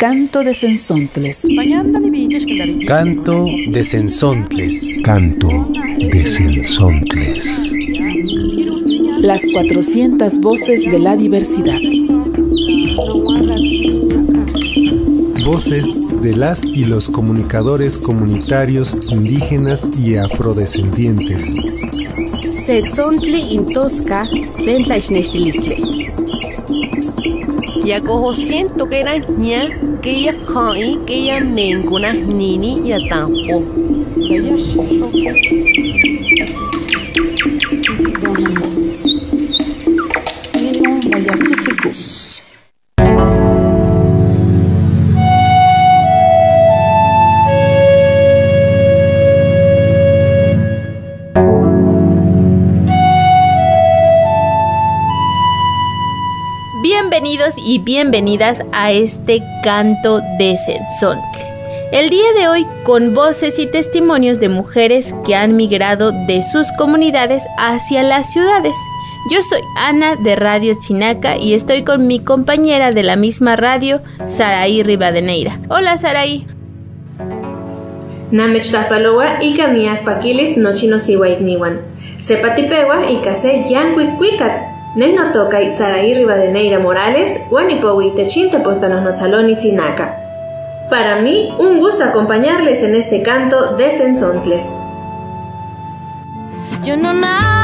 Canto de Sensontles. Canto de Sensontles. Canto de Sensontles. Las 400 voces de la diversidad. Voces de las y los comunicadores comunitarios indígenas y afrodescendientes. Setzontli intosca sentlaixnextilistle. Yacojo siento que era ña, que ya jai, que ya menguna nini ya tampo. Bienvenidos y bienvenidas a este Canto de Sensontles. El día de hoy con voces y testimonios de mujeres que han migrado de sus comunidades hacia las ciudades. Yo soy Ana de Radio Chinaca y estoy con mi compañera de la misma radio, Saraí Rivadeneira. Hola Saraí. Namechtlapaloa y Kamiak Paquilis Nochinosiwaisniwan. Sepatipewa y Case Yanquicuicat. Neno toca y Saraí Rivadeneira Morales, Wanipowi Techinte Postanos Nochaloni Chinaca. Para mí, un gusto acompañarles en este canto de Sensontles. Yo no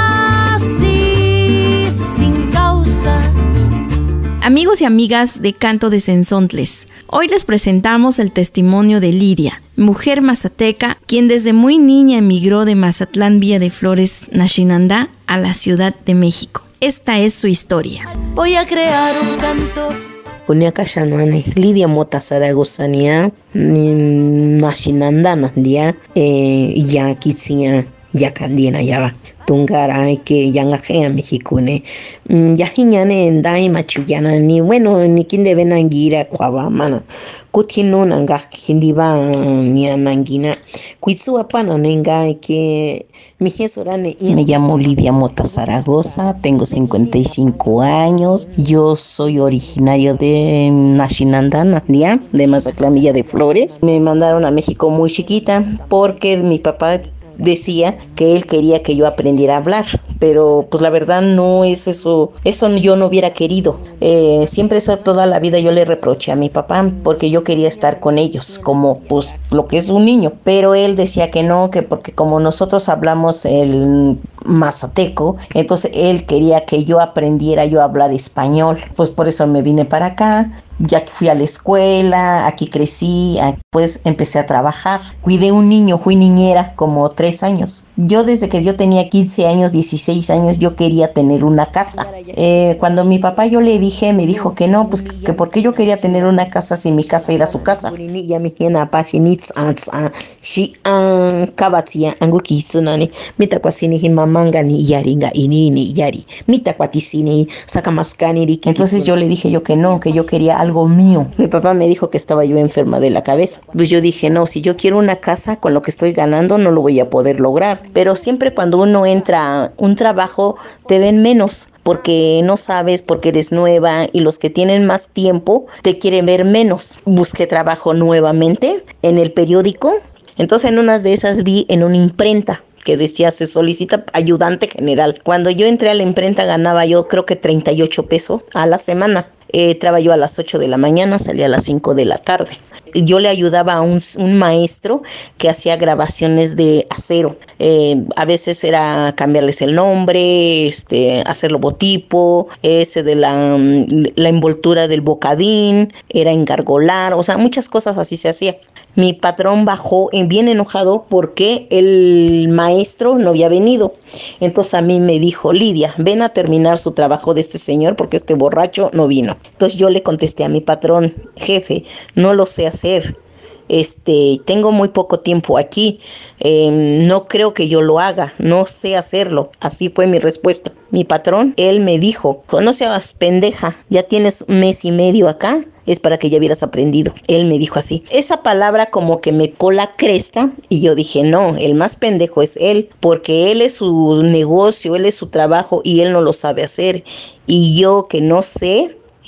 nací sin causa. Amigos y amigas de Canto de Sensontles, hoy les presentamos el testimonio de Lidia, mujer mazateca, quien desde muy niña emigró de Mazatlán Villa de Flores, Naxinandá, a la Ciudad de México. Esta es su historia. Voy a crear un canto. Kuniaka Shanuane, Lidia Mota Zaragozania, Naxinandá Nandia, ya Kitsia, ya Candiena Yaba. Tungara que yangajea mexicune yajiñane endai machuyana ni bueno ni kinde benangira kwaba mana kutino nanga hindiba ni anangina kuitsua pana nenga que mi jesorane. Me llamo Lidia Mota Zaragoza, tengo 55 años, yo soy originario de Naxinandá, Nandia, de Mazatlán Villa de Flores. Me mandaron a México muy chiquita porque mi papá decía que él quería que yo aprendiera a hablar, pero pues la verdad no es eso yo no hubiera querido. Siempre eso toda la vida yo le reproché a mi papá porque yo quería estar con ellos como pues lo que es un niño, pero él decía que no, que porque como nosotros hablamos el mazateco, entonces él quería que yo aprendiera yo a hablar español. Pues por eso me vine para acá. Ya que fui a la escuela, aquí crecí, pues empecé a trabajar. Cuidé un niño, fui niñera como 3 años. Yo desde que yo tenía 15 años, 16 años, yo quería tener una casa. Cuando mi papá yo le dije, me dijo que no, pues que porque yo quería tener una casa si mi casa era su casa. Entonces yo le dije yo que no, que yo quería algo mío. Mi papá me dijo que estaba yo enferma de la cabeza. Pues yo dije, no, si yo quiero una casa con lo que estoy ganando no lo voy a poder lograr. Pero siempre cuando uno entra a un trabajo te ven menos porque no sabes, porque eres nueva y los que tienen más tiempo te quieren ver menos. Busqué trabajo nuevamente en el periódico. Entonces en unas de esas vi en una imprenta que decía se solicita ayudante general. Cuando yo entré a la imprenta ganaba yo creo que 38 pesos a la semana. Entraba yo a las 8 de la mañana, salía a las 5 de la tarde. Yo le ayudaba a un maestro que hacía grabaciones de acero. A veces era cambiarles el nombre, hacer logotipo, ese de la envoltura del bocadín, era engargolar, o sea, muchas cosas así se hacía. Mi patrón bajó bien enojado porque el maestro no había venido. Entonces a mí me dijo, Lidia, ven a terminar su trabajo de este señor porque este borracho no vino. Entonces yo le contesté a mi patrón, jefe, no lo sé hacer. Tengo muy poco tiempo aquí, no creo que yo lo haga, no sé hacerlo. Así fue mi respuesta. Mi patrón, él me dijo, no seas pendeja, ya tienes 1 mes y medio acá, es para que ya hubieras aprendido. Él me dijo así. Esa palabra como que me cola cresta y yo dije, no, el más pendejo es él, porque él es su negocio, él es su trabajo y él no lo sabe hacer. Y yo que no sé,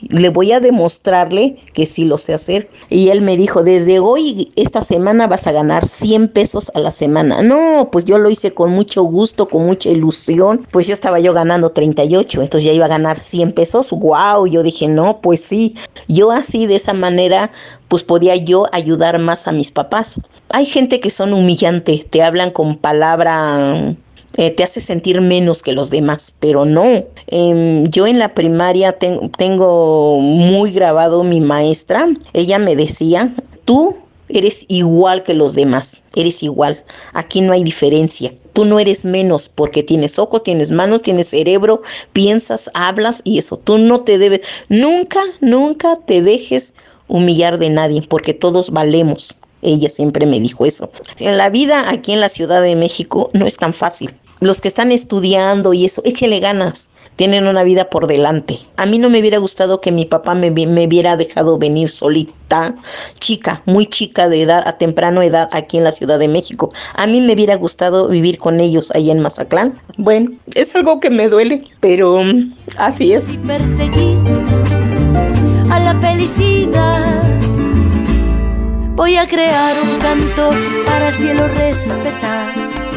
le voy a demostrarle que sí lo sé hacer. Y él me dijo, desde hoy, esta semana vas a ganar 100 pesos a la semana. No, pues yo lo hice con mucho gusto, con mucha ilusión. Pues yo estaba ganando 38, entonces ya iba a ganar 100 pesos. ¡Wow! Yo dije, no, pues sí. Yo así, de esa manera, pues podía yo ayudar más a mis papás. Hay gente que son humillantes, te hablan con palabra... te hace sentir menos que los demás, pero no. Yo en la primaria tengo muy grabado mi maestra. Ella me decía, tú eres igual que los demás, eres igual. Aquí no hay diferencia. Tú no eres menos porque tienes ojos, tienes manos, tienes cerebro, piensas, hablas y eso. Tú no te debes, nunca te dejes humillar de nadie porque todos valemos. Ella siempre me dijo eso. En la vida aquí en la Ciudad de México no es tan fácil. Los que están estudiando y eso, échale ganas. Tienen una vida por delante. A mí no me hubiera gustado que mi papá me hubiera dejado venir solita, muy chica de edad, a temprana edad aquí en la Ciudad de México. A mí me hubiera gustado vivir con ellos allá en Mazatlán. Bueno, es algo que me duele, pero así es. Perseguir a la felicidad. Voy a crear un canto para el cielo respetar.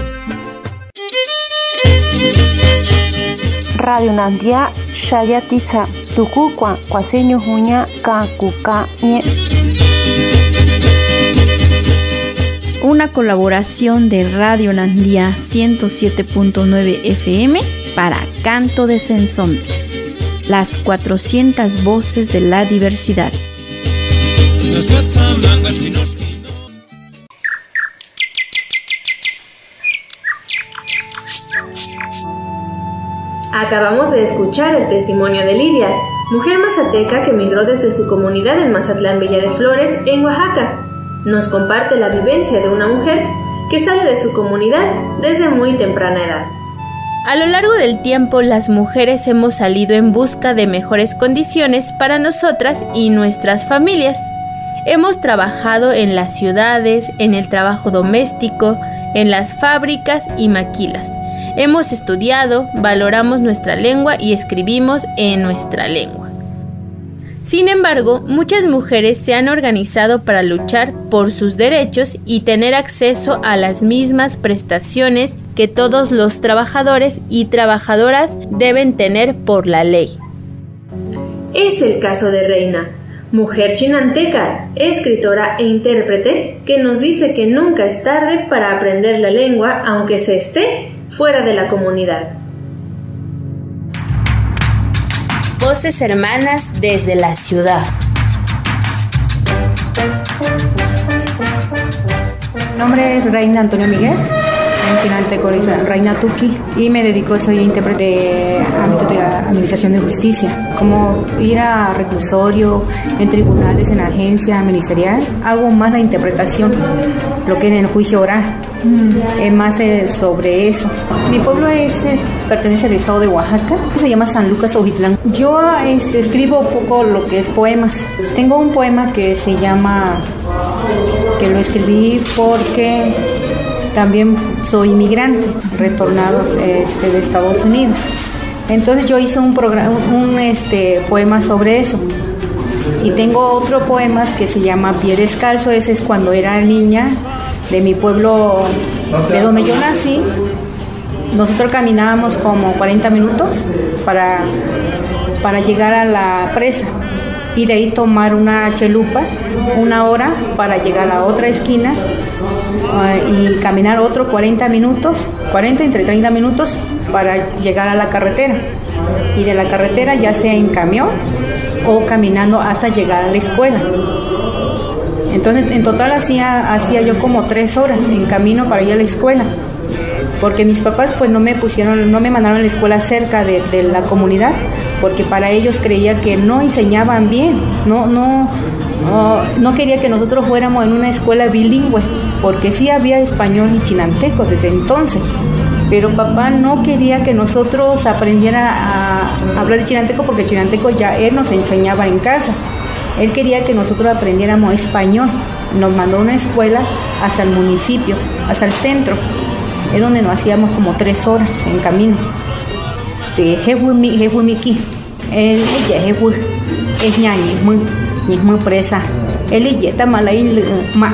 Radio Nandia, Shayatitza, Tucuqua, Cuaseño Juña, Cacuca, Una colaboración de Radio Nandia 107.9 FM para Canto de Sensontles, las 400 voces de la diversidad. Acabamos de escuchar el testimonio de Lidia, mujer mazateca que migró desde su comunidad en Mazatlán Villa de Flores, en Oaxaca. Nos comparte la vivencia de una mujer que sale de su comunidad desde muy temprana edad. A lo largo del tiempo, las mujeres hemos salido en busca de mejores condiciones para nosotras y nuestras familias. Hemos trabajado en las ciudades, en el trabajo doméstico, en las fábricas y maquilas. Hemos estudiado, valoramos nuestra lengua y escribimos en nuestra lengua. Sin embargo, muchas mujeres se han organizado para luchar por sus derechos y tener acceso a las mismas prestaciones que todos los trabajadores y trabajadoras deben tener por la ley. Es el caso de Reina, mujer chinanteca, escritora e intérprete, que nos dice que nunca es tarde para aprender la lengua aunque se esté fuera de la comunidad. Voces hermanas desde la ciudad. Mi nombre es Reina Antonio Miguel, en chinanteco Reina Tuki, y me dedico, soy intérprete de ámbito de administración de justicia, como ir a reclusorio, en tribunales, en agencia ministerial. Hago más la interpretación, lo que en el juicio oral. Más sobre eso. Mi pueblo pertenece al estado de Oaxaca, se llama San Lucas Ojitlán. Yo escribo un poco lo que es poemas. Tengo un poema que se llama, que lo escribí porque también soy inmigrante, retornado de Estados Unidos. Entonces yo hice un poema sobre eso. Y tengo otro poema que se llama Pie Descalzo. Ese es cuando era niña, de mi pueblo, de donde yo nací. Nosotros caminábamos como 40 minutos para llegar a la presa, y de ahí tomar una chelupa, 1 hora para llegar a la otra esquina, y caminar otro 40 minutos, 40 entre 30 minutos para llegar a la carretera, y de la carretera ya sea en camión o caminando hasta llegar a la escuela. Entonces, en total hacía yo como 3 horas en camino para ir a la escuela, porque mis papás pues no me mandaron a la escuela cerca de la comunidad, porque para ellos creía que no enseñaban bien, no quería que nosotros fuéramos en una escuela bilingüe, porque sí había español y chinanteco desde entonces, pero papá no quería que nosotros aprendiera a hablar chinanteco, porque el chinanteco ya él nos enseñaba en casa. Él quería que nosotros aprendiéramos español. Nos mandó a una escuela hasta el municipio, hasta el centro. Es donde nos hacíamos como 3 horas en camino. De Jehuimiki. El es ñañi, muy presa. El está malay ma.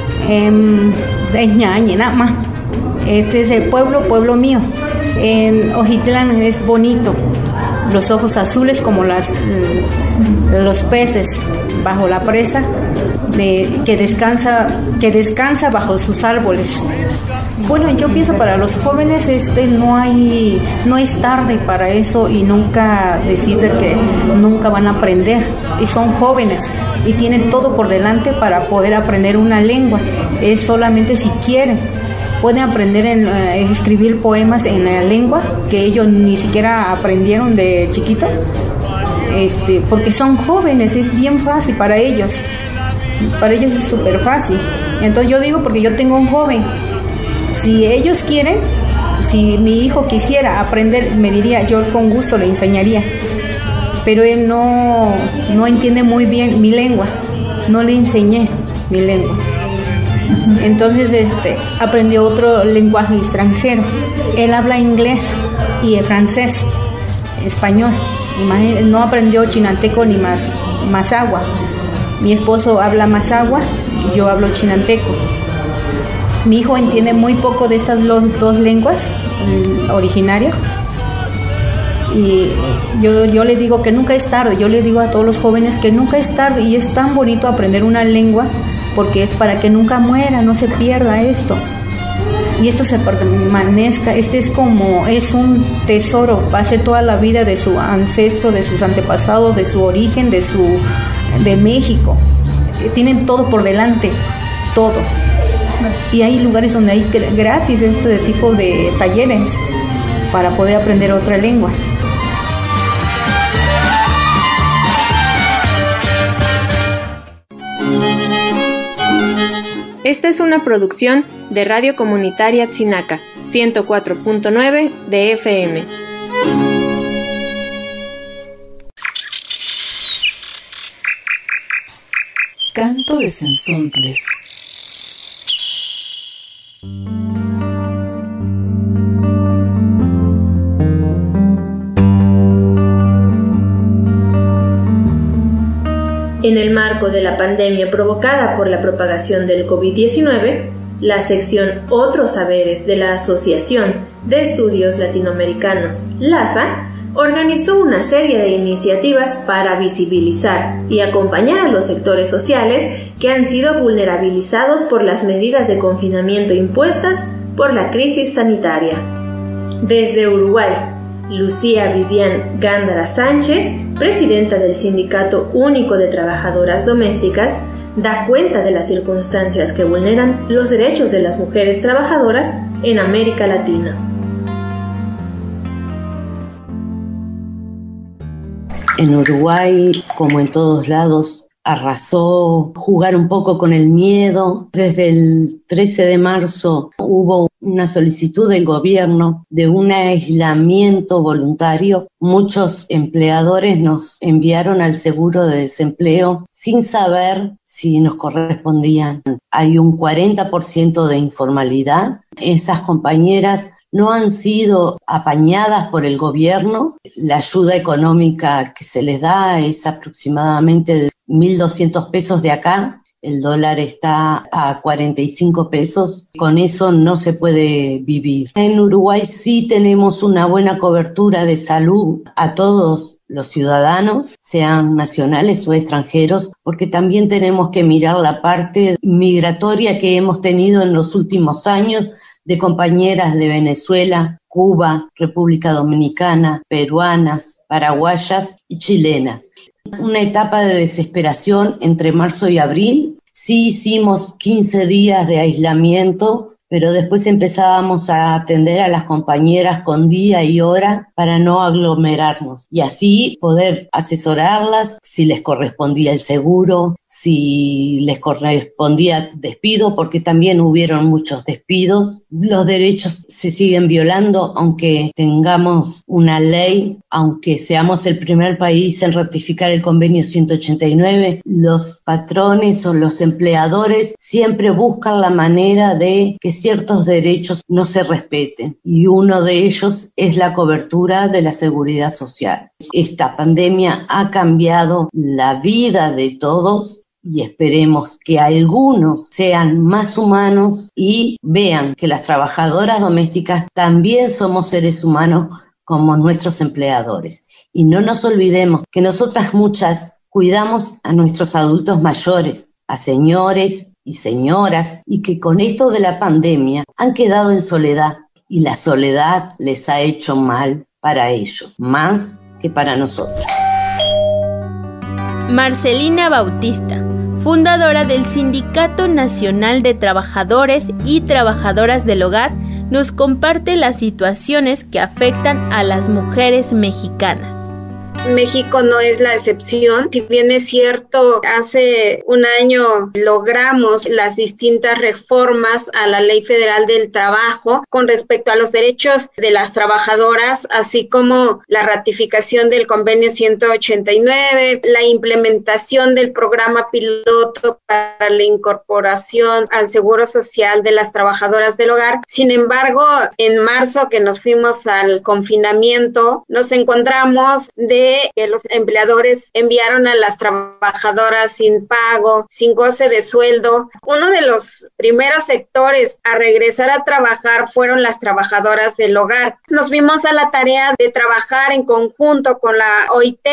Es ñañi, nada más. Este es el pueblo mío. En Ojitlán es bonito. Los ojos azules como los peces bajo la presa, que descansa bajo sus árboles. Bueno, yo pienso para los jóvenes no es tarde para eso, y nunca deciden que nunca van a aprender, y son jóvenes y tienen todo por delante para poder aprender una lengua. Es solamente si quieren. Pueden aprender a escribir poemas en la lengua que ellos ni siquiera aprendieron de chiquito, porque son jóvenes, es bien fácil para ellos. Para ellos es súper fácil. Entonces yo digo, porque yo tengo un joven, si ellos quieren, si mi hijo quisiera aprender, me diría, yo con gusto le enseñaría. Pero él no entiende muy bien mi lengua, no le enseñé mi lengua. Entonces aprendió otro lenguaje extranjero. Él habla inglés y francés, español. No aprendió chinanteco ni mazahua. Mi esposo habla mazahua, yo hablo chinanteco. Mi hijo entiende muy poco de estas dos lenguas originarias. Y yo le digo que nunca es tarde. Yo le digo a todos los jóvenes que nunca es tarde, y es tan bonito aprender una lengua, porque es para que nunca muera, no se pierda esto. Y esto se permanezca. Es un tesoro, pase toda la vida de su ancestro, de sus antepasados, de su origen, de México. Tienen todo por delante, todo. Y hay lugares donde hay gratis tipo de talleres para poder aprender otra lengua. Esta es una producción de Radio Comunitaria Tzinaca, 104.9 de FM. Canto de Cenzontles. En el marco de la pandemia provocada por la propagación del COVID-19, la sección Otros Saberes de la Asociación de Estudios Latinoamericanos, LASA, organizó una serie de iniciativas para visibilizar y acompañar a los sectores sociales que han sido vulnerabilizados por las medidas de confinamiento impuestas por la crisis sanitaria. Desde Uruguay, Lucía Vivian Gándara Sánchez, presidenta del Sindicato Único de Trabajadoras Domésticas, da cuenta de las circunstancias que vulneran los derechos de las mujeres trabajadoras en América Latina. En Uruguay, como en todos lados, arrasó jugar un poco con el miedo. Desde el 13 de marzo hubo una solicitud del gobierno de un aislamiento voluntario. Muchos empleadores nos enviaron al seguro de desempleo sin saber si nos correspondían. Hay un 40% de informalidad. Esas compañeras no han sido apañadas por el gobierno. La ayuda económica que se les da es aproximadamente de 1.200 pesos de acá. El dólar está a 45 pesos. Con eso no se puede vivir. En Uruguay sí tenemos una buena cobertura de salud a todos los ciudadanos, sean nacionales o extranjeros, porque también tenemos que mirar la parte migratoria que hemos tenido en los últimos años de compañeras de Venezuela, Cuba, República Dominicana, peruanas, paraguayas y chilenas. Una etapa de desesperación entre marzo y abril. Sí hicimos 15 días de aislamiento, pero después empezábamos a atender a las compañeras con día y hora para no aglomerarnos y así poder asesorarlas si les correspondía el seguro, si les correspondía despido, porque también hubieron muchos despidos. Los derechos se siguen violando, aunque tengamos una ley, aunque seamos el primer país en ratificar el convenio 189, los patrones o los empleadores siempre buscan la manera de que ciertos derechos no se respeten, y uno de ellos es la cobertura de la seguridad social. Esta pandemia ha cambiado la vida de todos, y esperemos que algunos sean más humanos y vean que las trabajadoras domésticas también somos seres humanos como nuestros empleadores. Y no nos olvidemos que nosotras muchas cuidamos a nuestros adultos mayores, a señores y señoras, y que con esto de la pandemia han quedado en soledad, y la soledad les ha hecho mal para ellos, más que para nosotras. Marcelina Bautista, fundadora del Sindicato Nacional de Trabajadores y Trabajadoras del Hogar, nos comparte las situaciones que afectan a las mujeres mexicanas. México no es la excepción. Si bien es cierto, hace un año logramos las distintas reformas a la Ley Federal del Trabajo con respecto a los derechos de las trabajadoras, así como la ratificación del convenio 189, la implementación del programa piloto para la incorporación al Seguro Social de las trabajadoras del hogar. Sin embargo, en marzo, que nos fuimos al confinamiento, nos encontramos de que los empleadores enviaron a las trabajadoras sin pago, sin goce de sueldo. Uno de los primeros sectores a regresar a trabajar fueron las trabajadoras del hogar. Nos vimos a la tarea de trabajar en conjunto con la OIT,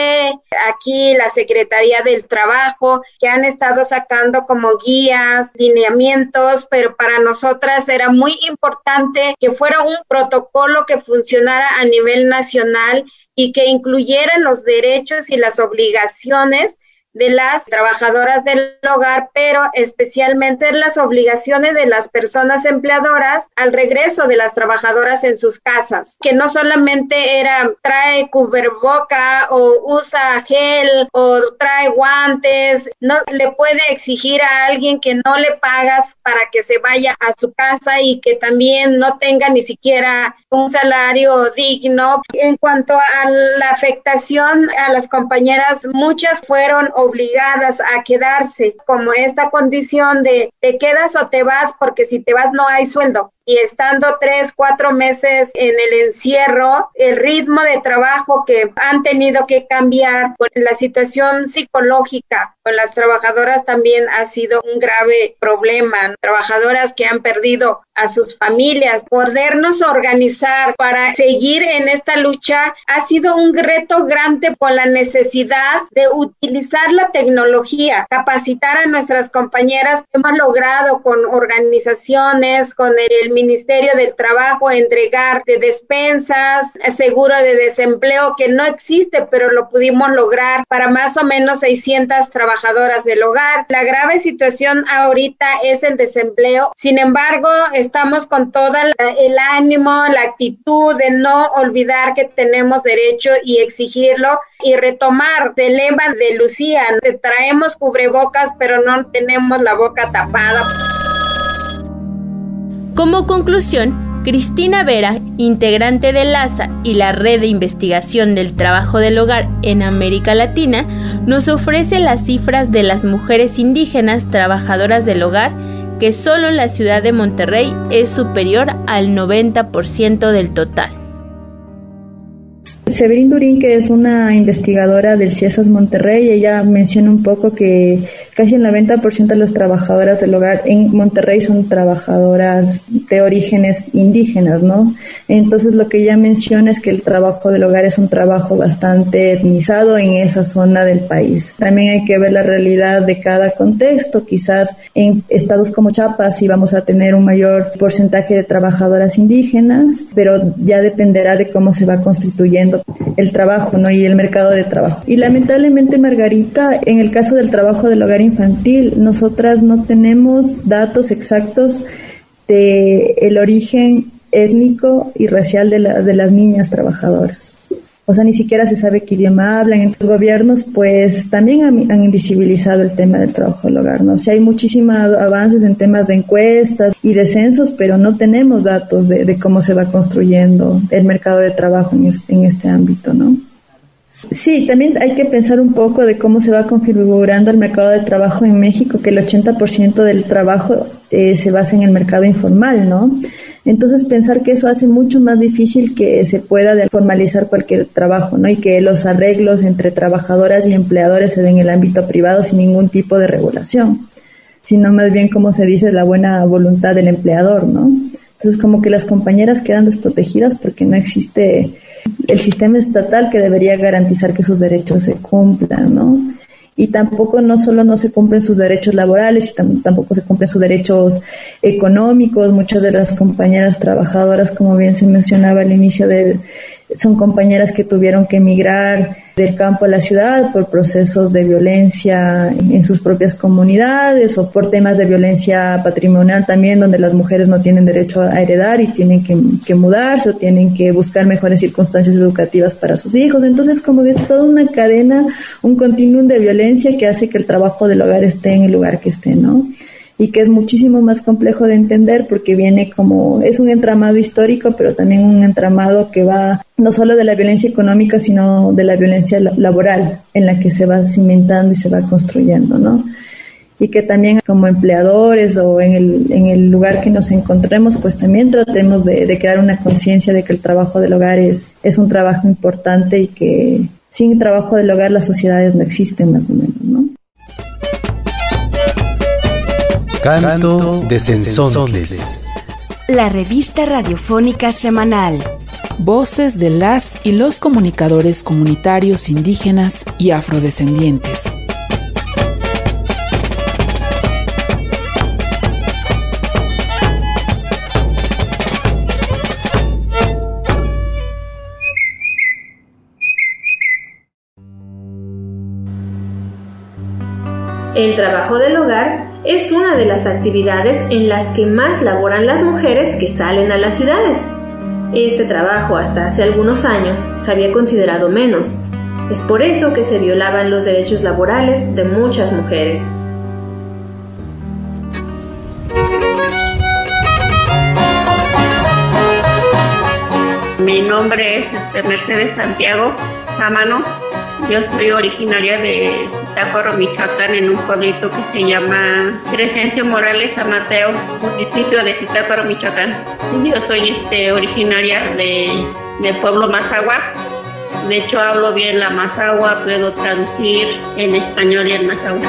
aquí la Secretaría del Trabajo, que han estado sacando como guías, lineamientos, pero para nosotras era muy importante que fuera un protocolo que funcionara a nivel nacional y que incluyeran los derechos y las obligaciones de las trabajadoras del hogar, pero especialmente las obligaciones de las personas empleadoras al regreso de las trabajadoras en sus casas, que no solamente era trae cubreboca o usa gel o trae guantes, no le puede exigir a alguien que no le pagas para que se vaya a su casa y que también no tenga ni siquiera un salario digno. En cuanto a la afectación a las compañeras, muchas fueron obligadas a quedarse, como esta condición de te quedas o te vas, porque si te vas no hay sueldo. Y estando 3-4 meses en el encierro, el ritmo de trabajo que han tenido que cambiar, por la situación psicológica con las trabajadoras también ha sido un grave problema. Trabajadoras que han perdido a sus familias, podernos organizar para seguir en esta lucha ha sido un reto grande, con la necesidad de utilizar la tecnología, capacitar a nuestras compañeras. Hemos logrado con organizaciones, con el Ministerio del Trabajo, entregar de despensas, seguro de desempleo que no existe, pero lo pudimos lograr para más o menos 600 trabajadoras del hogar. La grave situación ahorita es el desempleo. Sin embargo, estamos con todo el ánimo, la actitud de no olvidar que tenemos derecho y exigirlo y retomar el lema de Lucía: te traemos cubrebocas, pero no tenemos la boca tapada. Como conclusión, Cristina Vera, integrante de LASA y la Red de Investigación del Trabajo del Hogar en América Latina, nos ofrece las cifras de las mujeres indígenas trabajadoras del hogar, que solo en la ciudad de Monterrey es superior al 90% del total. Severín Durín, que es una investigadora del CIESAS Monterrey, ella menciona un poco que casi el 90% de las trabajadoras del hogar en Monterrey son trabajadoras de orígenes indígenas, ¿no? Entonces lo que ella menciona es que el trabajo del hogar es un trabajo bastante etnizado en esa zona del país. También hay que ver la realidad de cada contexto. Quizás en estados como Chiapas sí vamos a tener un mayor porcentaje de trabajadoras indígenas, pero ya dependerá de cómo se va constituyendo el trabajo, ¿no? Y el mercado de trabajo. Y lamentablemente, Margarita, en el caso del trabajo del hogar infantil, nosotras no tenemos datos exactos de el origen étnico y racial de las niñas trabajadoras. O sea, ni siquiera se sabe qué idioma hablan. Entonces, los gobiernos, pues, también han invisibilizado el tema del trabajo del hogar, ¿no? O sea, hay muchísimos avances en temas de encuestas y de censos, pero no tenemos datos de cómo se va construyendo el mercado de trabajo en este ámbito, ¿no? Sí, también hay que pensar un poco de cómo se va configurando el mercado de trabajo en México, que el 80% del trabajo se basa en el mercado informal, ¿no? Entonces pensar que eso hace mucho más difícil que se pueda formalizar cualquier trabajo, ¿no? Y que los arreglos entre trabajadoras y empleadores se den en el ámbito privado sin ningún tipo de regulación, sino más bien, como se dice, la buena voluntad del empleador, ¿no? Entonces como que las compañeras quedan desprotegidas porque no existe el sistema estatal que debería garantizar que sus derechos se cumplan, ¿no? Y tampoco, no solo no se cumplen sus derechos laborales, tampoco se cumplen sus derechos económicos. Muchas de las compañeras trabajadoras, como bien se mencionaba al inicio, son compañeras que tuvieron que emigrar del campo a la ciudad por procesos de violencia en sus propias comunidades o por temas de violencia patrimonial también, donde las mujeres no tienen derecho a heredar y tienen que mudarse o tienen que buscar mejores circunstancias educativas para sus hijos. Entonces, como ves, toda una cadena, un continuum de violencia que hace que el trabajo del hogar esté en el lugar que esté, ¿no? Y que es muchísimo más complejo de entender porque es un entramado histórico, pero también un entramado que va no solo de la violencia económica, sino de la violencia laboral en la que se va cimentando y se va construyendo, ¿no? Y que también como empleadores o en el lugar que nos encontremos, pues también tratemos de crear una conciencia de que el trabajo del hogar es un trabajo importante y que sin trabajo del hogar las sociedades no existen, más o menos, ¿no? Canto de Sensontles. La revista radiofónica semanal. Voces de las y los comunicadores comunitarios indígenas y afrodescendientes. El trabajo del hogar es una de las actividades en las que más laboran las mujeres que salen a las ciudades. Este trabajo hasta hace algunos años se había considerado menos. Es por eso que se violaban los derechos laborales de muchas mujeres. Mi nombre es Mercedes Santiago Sámano. Yo soy originaria de Zitácuaro, Michoacán, en un pueblito que se llama Crescencio Morales San Mateo, municipio de Zitácuaro, Michoacán. Sí, yo soy originaria del pueblo Mazahua. De hecho, hablo bien la Mazahua, puedo traducir en español y en Mazahua.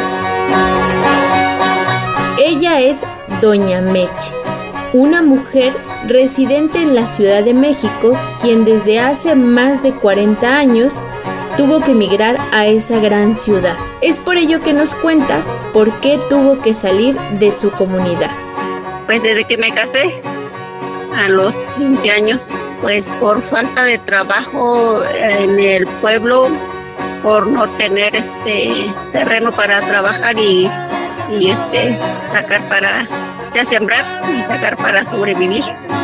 Ella es Doña Meche, una mujer residente en la Ciudad de México, quien desde hace más de 40 años tuvo que emigrar a esa gran ciudad. Es por ello que nos cuenta por qué tuvo que salir de su comunidad. Pues desde que me casé, a los 15 años, pues por falta de trabajo en el pueblo, por no tener terreno para trabajar y sacar para sembrar y sacar para sobrevivir.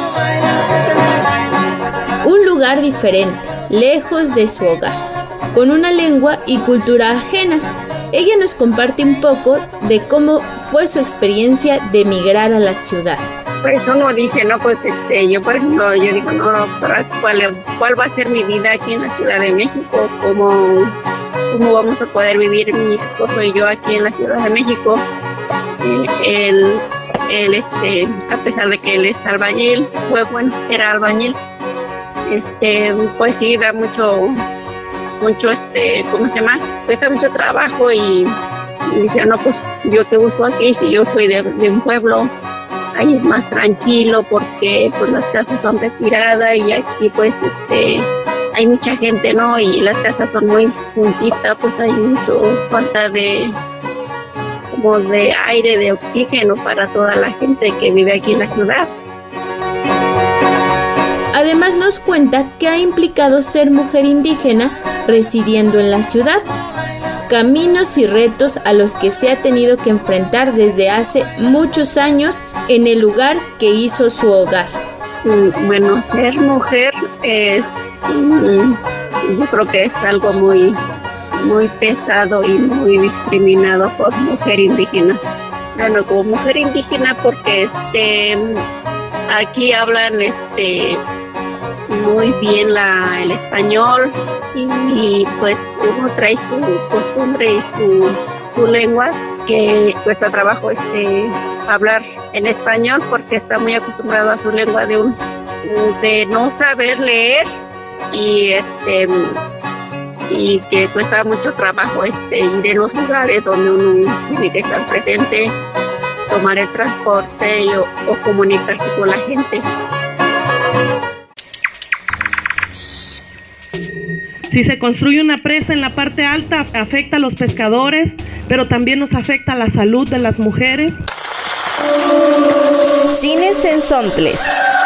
Un lugar diferente, lejos de su hogar, con una lengua y cultura ajena. Ella nos comparte un poco de cómo fue su experiencia de emigrar a la ciudad. Pues uno dice, no, pues yo por ejemplo, yo digo, no, pues ahora ¿cuál va a ser mi vida aquí en la Ciudad de México? ¿Cómo vamos a poder vivir mi esposo y yo aquí en la Ciudad de México? Él a pesar de que él es albañil, era albañil, pues sí, da mucho, ¿cómo se llama? Cuesta mucho trabajo y dice, no, pues yo te busco aquí, si yo soy de un pueblo, ahí es más tranquilo porque pues las casas son retiradas y aquí pues hay mucha gente, ¿no? Y las casas son muy juntitas, pues hay mucho falta de aire, de oxígeno para toda la gente que vive aquí en la ciudad. Además nos cuenta que ha implicado ser mujer indígena residiendo en la ciudad, caminos y retos a los que se ha tenido que enfrentar desde hace muchos años en el lugar que hizo su hogar. Bueno, ser mujer es Yo creo que es algo muy pesado y muy discriminado por mujer indígena. Bueno, como mujer indígena porque aquí hablan muy bien el español y pues uno trae su costumbre y su lengua, que cuesta trabajo hablar en español porque está muy acostumbrado a su lengua de no saber leer y que cuesta mucho trabajo ir en los lugares donde uno tiene que estar presente, tomar el transporte o comunicarse con la gente. Si se construye una presa en la parte alta, afecta a los pescadores, pero también nos afecta a la salud de las mujeres. Cine Sensontles.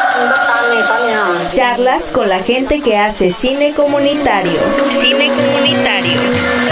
Charlas con la gente que hace cine comunitario. Cine comunitario.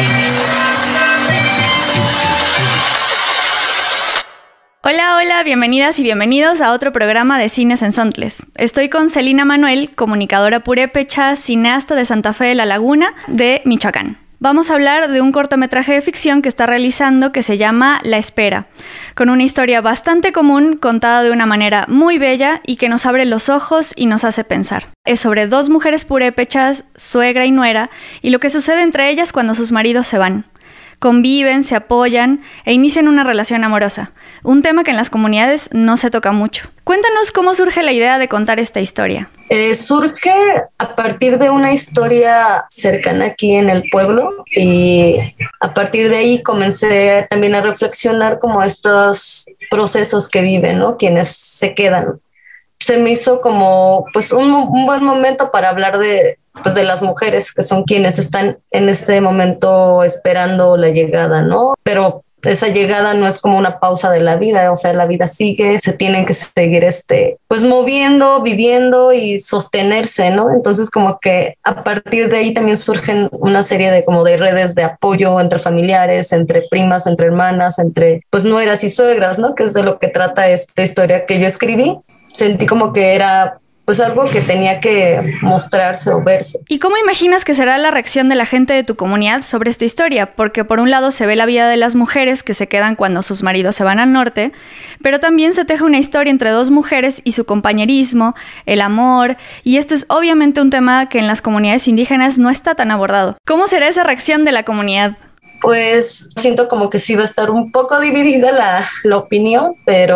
Hola, hola, bienvenidas y bienvenidos a otro programa de Cine Sensontles. Estoy con Celina Manuel, comunicadora purépecha, cineasta de Santa Fe de la Laguna, de Michoacán. Vamos a hablar de un cortometraje de ficción que está realizando que se llama La Espera, con una historia bastante común, contada de una manera muy bella y que nos abre los ojos y nos hace pensar. Es sobre dos mujeres purépechas, suegra y nuera, y lo que sucede entre ellas cuando sus maridos se van. Conviven, se apoyan e inician una relación amorosa, un tema que en las comunidades no se toca mucho. Cuéntanos cómo surge la idea de contar esta historia. Surge a partir de una historia cercana aquí en el pueblo y a partir de ahí comencé también a reflexionar como estos procesos que viven, ¿no? Quienes se quedan. Se me hizo como pues un buen momento para hablar de las mujeres que son quienes están en este momento esperando la llegada, ¿no? Pero esa llegada no es como una pausa de la vida, o sea, la vida sigue, se tienen que seguir pues moviendo, viviendo y sostenerse, ¿no? Entonces como que a partir de ahí también surgen una serie de redes de apoyo entre familiares, entre primas, entre hermanas, entre pues nueras y suegras, ¿no? Que es de lo que trata esta historia que yo escribí. Sentí como que era pues algo que tenía que mostrarse o verse. ¿Y cómo imaginas que será la reacción de la gente de tu comunidad sobre esta historia? Porque por un lado se ve la vida de las mujeres que se quedan cuando sus maridos se van al norte, pero también se teje una historia entre dos mujeres y su compañerismo, el amor, y esto es obviamente un tema que en las comunidades indígenas no está tan abordado. ¿Cómo será esa reacción de la comunidad? Pues siento como que sí va a estar un poco dividida la opinión,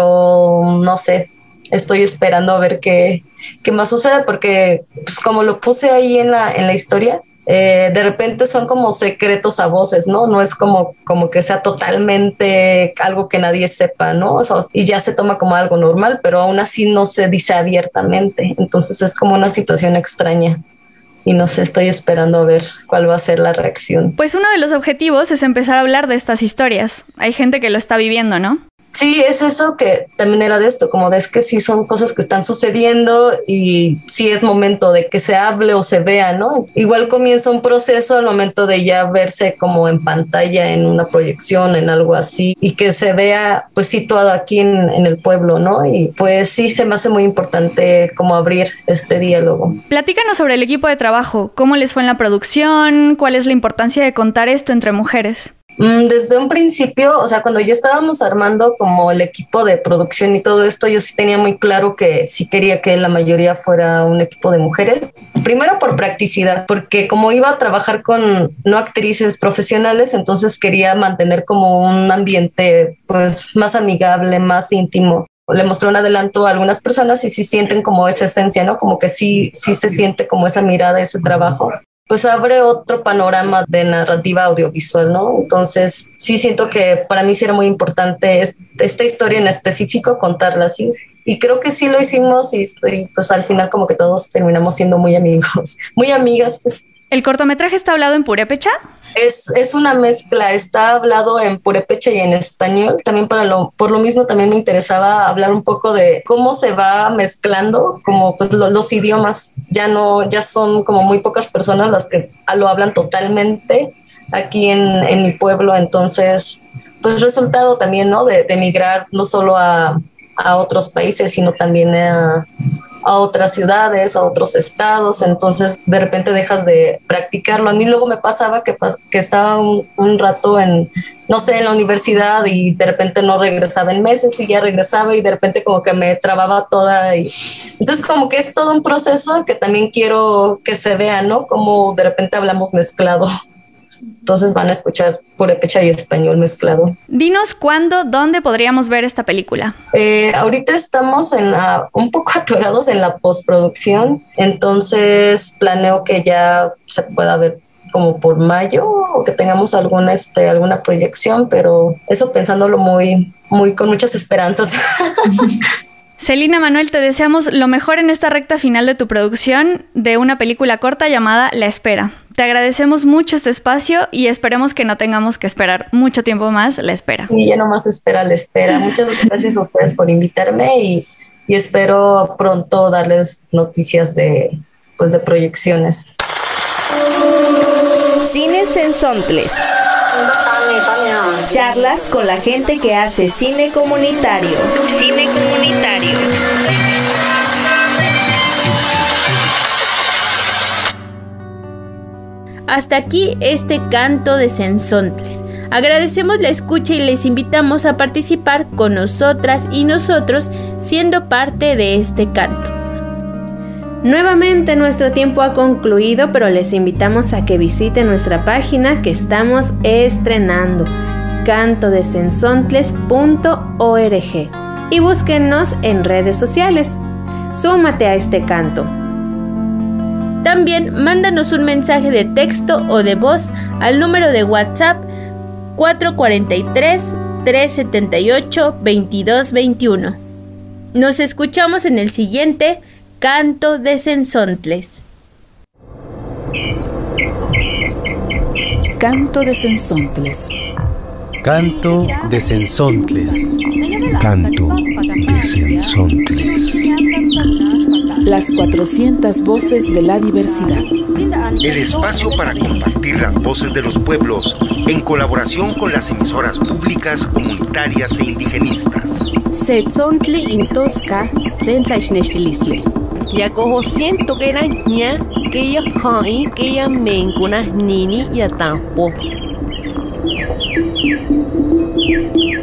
pero no sé. Estoy esperando a ver qué más sucede porque pues como lo puse ahí en la historia, de repente son como secretos a voces, ¿no? No es como que sea totalmente algo que nadie sepa, ¿no? O sea, y ya se toma como algo normal, pero aún así no se dice abiertamente. Entonces es como una situación extraña. Y no sé, estoy esperando a ver cuál va a ser la reacción. Pues uno de los objetivos es empezar a hablar de estas historias. Hay gente que lo está viviendo, ¿no? Sí, es eso que también era de esto, como de es que sí son cosas que están sucediendo y sí es momento de que se hable o se vea, ¿no? Igual comienza un proceso al momento de ya verse como en pantalla, en una proyección, en algo así, y que se vea pues situado aquí en el pueblo, ¿no? Y pues sí se me hace muy importante como abrir este diálogo. Platícanos sobre el equipo de trabajo, ¿cómo les fue en la producción? ¿Cuál es la importancia de contar esto entre mujeres? Desde un principio, o sea, cuando ya estábamos armando como el equipo de producción y todo esto, yo sí tenía muy claro que sí quería que la mayoría fuera un equipo de mujeres. Primero por practicidad, porque como iba a trabajar con no actrices profesionales, entonces quería mantener como un ambiente pues más amigable, más íntimo. Le mostré un adelanto a algunas personas y sí sienten como esa esencia, ¿no? Como que sí se siente como esa mirada, ese trabajo. Pues abre otro panorama de narrativa audiovisual, ¿no? Entonces sí siento que para mí sí era muy importante esta historia en específico, contarla así. Y creo que sí lo hicimos y pues al final como que todos terminamos siendo muy amigos, muy amigas, pues. ¿El cortometraje está hablado en purépecha? Es una mezcla, está hablado en purépecha y en español. También por lo mismo también me interesaba hablar un poco de cómo se va mezclando como pues los idiomas. Ya son como muy pocas personas las que lo hablan totalmente aquí en mi pueblo. Entonces, pues resultado también, ¿no? De emigrar no solo a otros países, sino también a otras ciudades, a otros estados, entonces de repente dejas de practicarlo. A mí luego me pasaba que estaba un rato en la universidad y de repente no regresaba en meses y ya regresaba y de repente como que me trababa toda. Entonces como que es todo un proceso que también quiero que se vea, ¿no? Como de repente hablamos mezclado. Entonces van a escuchar purépecha y español mezclado. Dinos cuándo, dónde podríamos ver esta película. Ahorita estamos un poco atorados en la postproducción, entonces planeo que ya se pueda ver como por mayo o que tengamos alguna proyección, pero eso pensándolo muy, muy con muchas esperanzas. Celina Manuel, te deseamos lo mejor en esta recta final de tu producción de una película corta llamada La Espera. Te agradecemos mucho este espacio y esperemos que no tengamos que esperar mucho tiempo más la espera. Sí, ya nomás espera la espera. Muchas gracias a ustedes por invitarme y espero pronto darles noticias de proyecciones. Cine Sensontles. Charlas con la gente que hace cine comunitario. Cine comunitario. Hasta aquí este canto de Sensontles. Agradecemos la escucha y les invitamos a participar con nosotras y nosotros siendo parte de este canto. Nuevamente nuestro tiempo ha concluido, pero les invitamos a que visiten nuestra página que estamos estrenando, cantodesensontles.org, y búsquennos en redes sociales. Súmate a este canto. También mándanos un mensaje de texto o de voz al número de WhatsApp 443-378-2221. Nos escuchamos en el siguiente Canto de Sensontles. Canto de Sensontles. Canto de Sensontles. Canto de Sensontles. Las 400 voces de la diversidad. El espacio para compartir las voces de los pueblos en colaboración con las emisoras públicas, comunitarias e indigenistas. Setzontli intosca sensaisneshtilistle. Ya cojo siento que era ña, que ya hai, que ya mencuna nini ya tampo.